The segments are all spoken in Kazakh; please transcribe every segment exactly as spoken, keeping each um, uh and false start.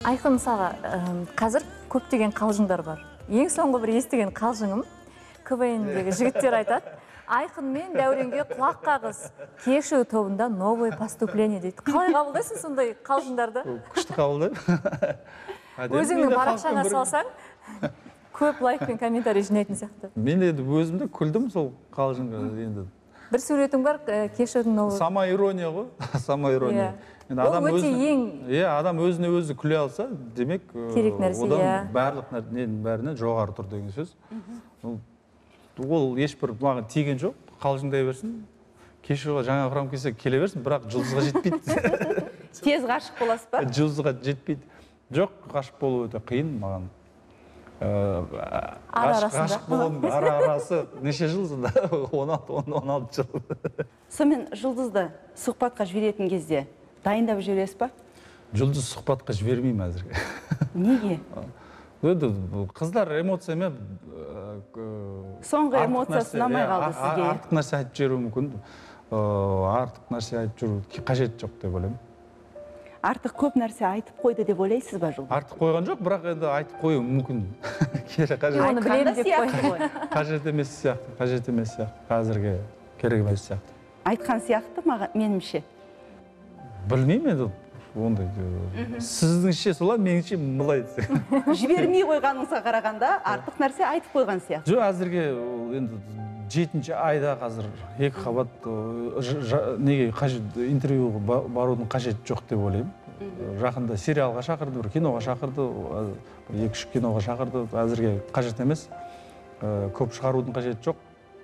Айқын, мысалға, қазір көптеген қалжыңдар бар. Ең соңғы бір естіген қалжыңым ка вэ эн-дегі жігіттер айтады. Айқын мен Дәуренге құлақ қағыз, кеші тобында новое поступление дейді. Қалай қабылдайсың сондай қалжыңдарды? Күшті қабылдаймын. Өзіңнің парақшаңа салсаң, көп лайк пен комментарий жинайтын сияқты. Мен енді өзімді күлдім сол қалжыңға енді. Бір суретің бар, кешірдің новый. Сама ирония ғой, сама ирония. Ол өте ең... Е, адам өзіне өзі күле алса, демек, керек нәрсе, одан барлық нәрсенің бәрінен жоғары тұр деген сөз. Ол ешбір маған тиген жоқ, қалжыңдай берсін. Кешеға жаңа құрам келсе келе берсін, бірақ жұлдызға жетпейді. Тез ғашық боласыз ба? Жұлдызға жетпейді. Жоқ, ғашық болу өте қиын маған. Ғашық болудың ара арасы неше жыл сонда? он алты жыл. Сонымен жұлдызды сұхбатқа жіберетін кезде дайындап жібересіз ба? Жұлдыз сұхбатқа жібермеймін әзірге. Неге? Қыздар эмоциямен соңғы эмоциясы ұнамай қалды сізге. Артық нәрсе айтып жіберуі мүмкін. Артық нәрсе айтып жүру қажет жоқ деп ойлаймын. Артық көп нәрсе айтып қойды деп ойлайсыз ба Жұлдыз? Артық қойған жоқ, бірақ енді айтып қою мүмкін. Қажет емес сияқты, қажет емес сияқты, қазірге керек емес сияқты. Айтқан сияқты меніңше? Білмеймін енді ондай. Сіздіңше солай, меніңше былай. Жібермей қойғаныңызға қарағанда артық нәрсе айтып қойған сияқты. Жоқ, әзірге енді жетінші айда қазір екі қабат неге қажет интервьюға барудың қажет жоқ деп ойлаймын. Жақында сериалға шақырды, бір киноға шақырды, екі-үш киноға шақырды, әзірге қажет емес. Көп шығарудың қажет жоқ.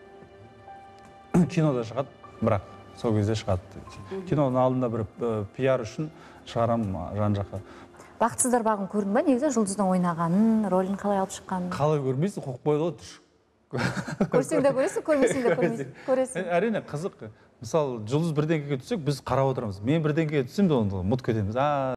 Кинода шығады, бірақ сол кезде шығады. Киноның алдында бір пиар үшін шығарам жан жаққа. Бақытсыздар бағын көрдің ба? Негізі жұлдыздың ойнағанын, ролін қалай алып шыққанын? Қалай көрмейсің, қоқ қойды ғой. Көрсең де көресің, көрмесең де көресің. Әрине қызық. Мысалы, жұлдыз бірдеңеге түссек, біз қарап отырамыз. Мен бірдеңеге түссем де оны ұмытып кетеміз.